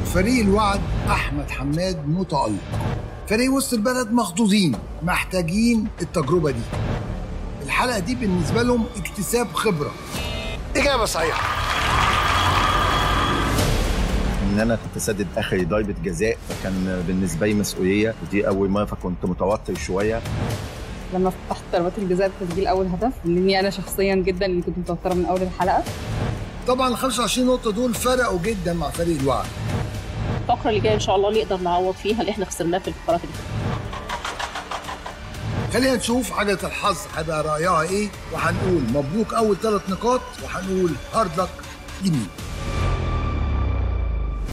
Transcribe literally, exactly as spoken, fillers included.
فريق الوعد أحمد حماد متألق. فريق وسط البلد مخضوضين محتاجين التجربة دي. الحلقة دي بالنسبة لهم اكتساب خبرة. إجابة صحيحة. ان انا كنت سدد اخر ضربه جزاء، فكان بالنسبه لي مسؤوليه، ودي اول مره فكنت متوتر شويه. لما فتحت ضربات الجزاء بتسجيل اول هدف، لاني انا شخصيا جدا اللي كنت متوتره من اول الحلقه. طبعا ال خمسة وعشرين نقطه دول فرقوا جدا مع فريق الوعد. الفقره اللي جايه ان شاء الله نقدر نعوض فيها اللي احنا خسرناه في الفقرات اللي فاتت. خلينا نشوف عجله الحظ هيبقى رايها ايه، وهنقول مبروك اول ثلاث نقاط، وهنقول هارد لك لمين.